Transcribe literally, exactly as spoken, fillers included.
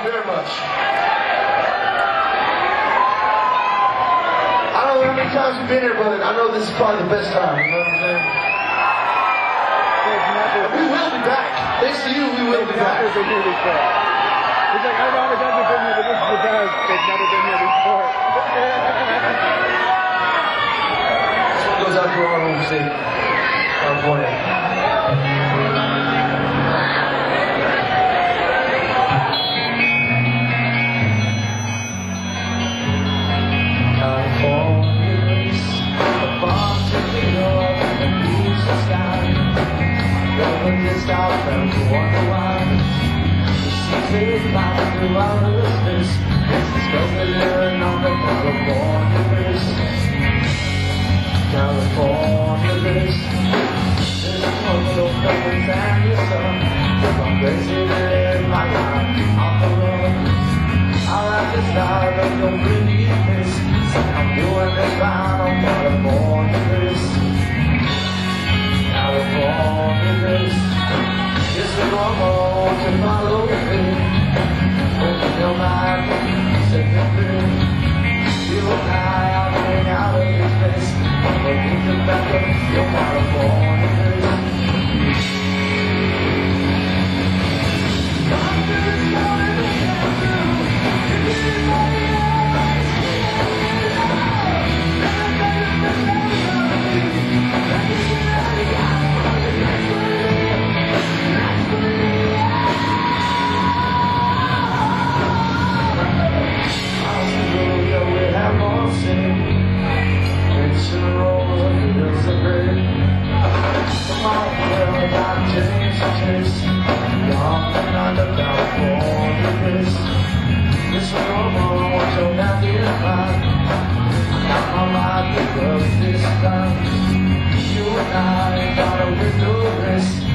you very much. I don't know how many times you've been here, but I know this is probably the best time. You know what I'm saying? We will be back. Thanks to you, we will be back. He's like, I don't know how many times you've been here, but this is the best. They've never been here before. This one goes out to our home state, California. California bliss. There's a photo of the family son. I'm crazy to live my life on the road. I like this life, I don't really miss. I'm doing this fine on California bliss. California bliss. It's the normal to follow me. Open your mind, set me free. You and I are getting out of this place. I'm looking to back up your California place. I'm just going to get through. If anybody ever sees me, you and I got a window rest.